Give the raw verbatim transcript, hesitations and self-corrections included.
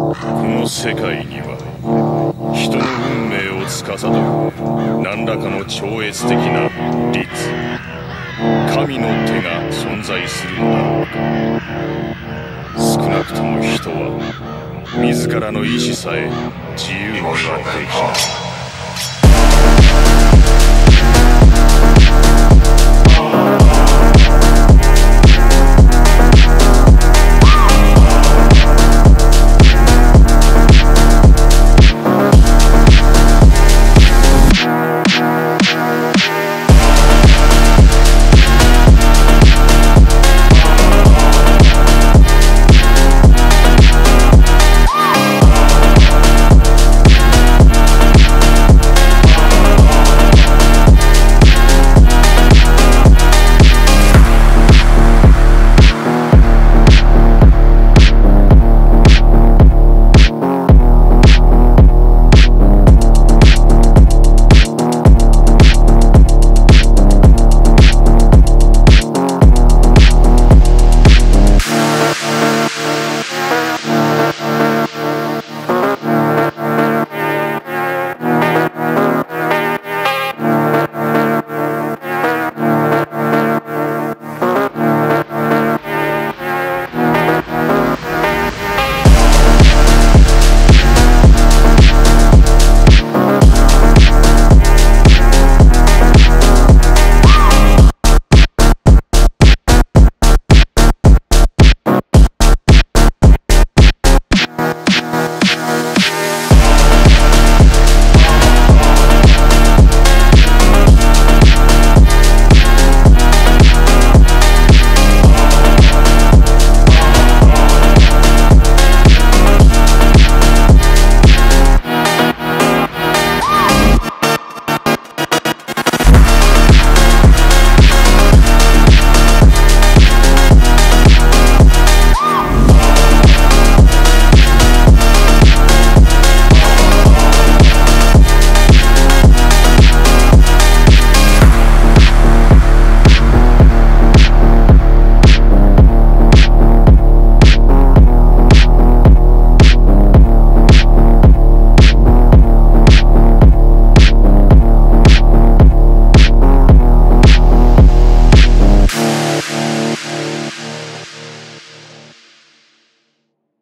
この世界には人の運命を司る何らかの超越的な律、神の手が存在するのだろうか。少なくとも人は自らの意志さえ自由にはできない。